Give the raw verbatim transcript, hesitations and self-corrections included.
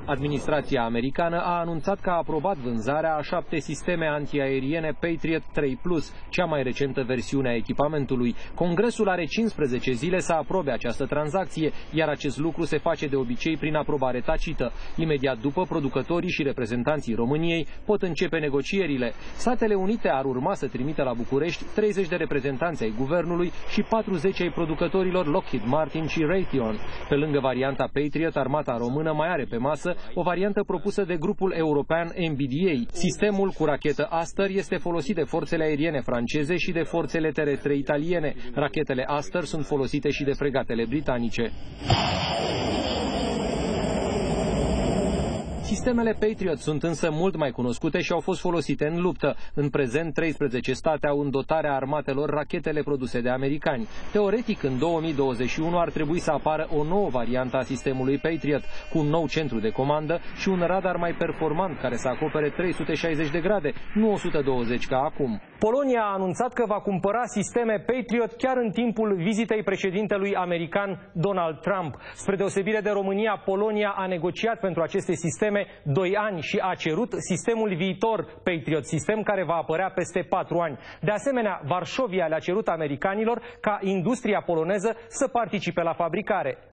Administrația americană a anunțat că a aprobat vânzarea a șapte sisteme antiaeriene Patriot trei plus, cea mai recentă versiune a echipamentului. Congresul are cincisprezece zile să aprobe această tranzacție, iar acest lucru se face de obicei prin aprobare tacită. Imediat după, producătorii și reprezentanții României pot începe negocierile. Statele Unite ar urma să trimită la București treizeci de reprezentanți ai guvernului și patruzeci ai producătorilor Lockheed Martin și Raytheon. Pe lângă varianta Patriot, armata română mai are pe masă o variantă propusă de grupul european M B D A. Sistemul cu rachetă Aster este folosit de forțele aeriene franceze și de forțele terestre italiene. Rachetele Aster sunt folosite și de fregatele britanice. Sistemele Patriot sunt însă mult mai cunoscute și au fost folosite în luptă. În prezent, treisprezece state au în dotarea armatelor rachetele produse de americani. Teoretic, în două mii douăzeci și unu ar trebui să apară o nouă variantă a sistemului Patriot, cu un nou centru de comandă și un radar mai performant care să acopere trei sute șaizeci de grade, nu o sută douăzeci ca acum. Polonia a anunțat că va cumpăra sisteme Patriot chiar în timpul vizitei președintelui american Donald Trump. Spre deosebire de România, Polonia a negociat pentru aceste sisteme doi ani și a cerut sistemul viitor Patriot, sistem care va apărea peste patru ani. De asemenea, Varșovia le-a cerut americanilor ca industria poloneză să participe la fabricare.